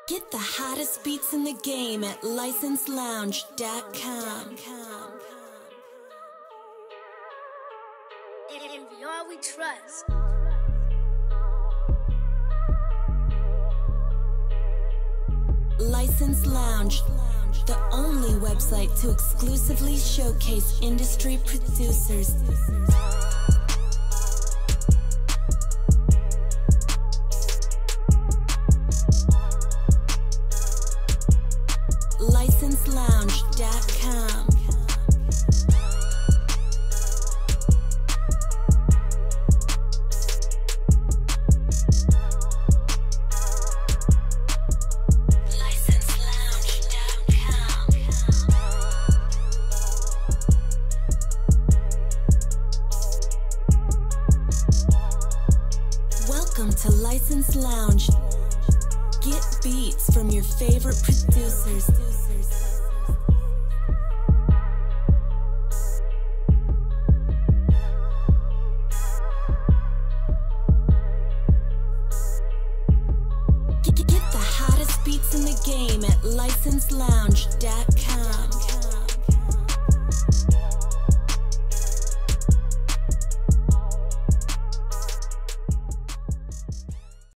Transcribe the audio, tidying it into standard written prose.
Get the hottest beats in the game at licenselounge.com. In Veor we trust. License Lounge, the only website to exclusively showcase industry producers. licenselounge.com. Welcome to License Lounge. Get beats from your favorite producers. Get the hottest beats in the game at licenselounge.com.